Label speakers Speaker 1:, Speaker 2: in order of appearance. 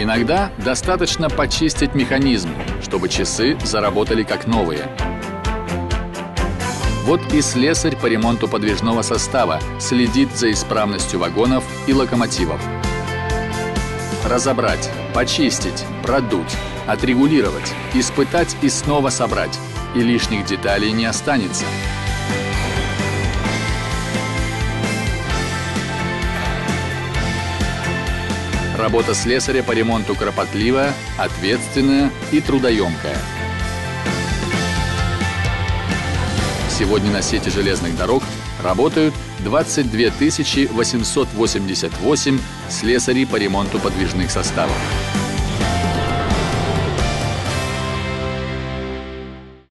Speaker 1: Иногда достаточно почистить механизм, чтобы часы заработали как новые. Вот и слесарь по ремонту подвижного состава следит за исправностью вагонов и локомотивов. Разобрать, почистить, продуть, отрегулировать, испытать и снова собрать. И лишних деталей не останется. Работа слесаря по ремонту кропотливая, ответственная и трудоемкая. Сегодня на сети железных дорог работают 22 888 слесарей по ремонту подвижных составов.